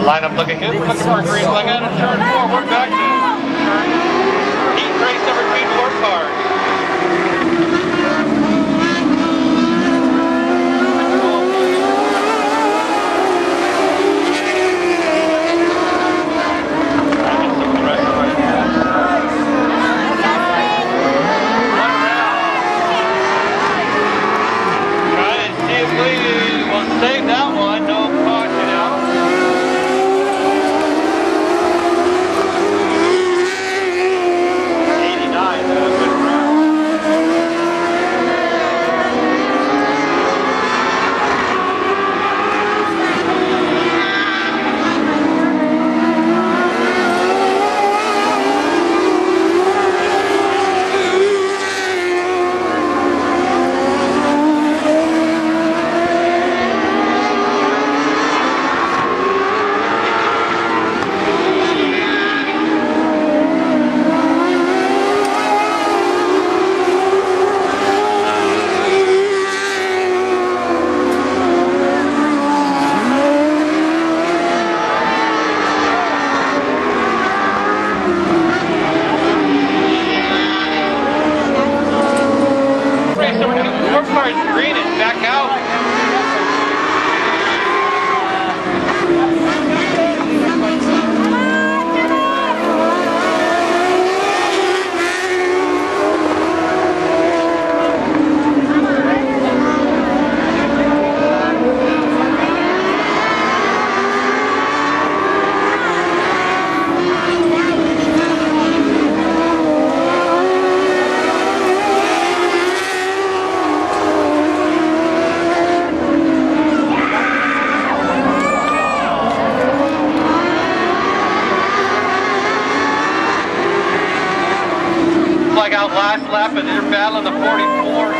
Lineup looking good. We're looking for a green flag out of turn 4. We're back to heat race number 2 dwarf cars. Save that one, no caution out. Green is back out. Out last lap and they're battling the 44.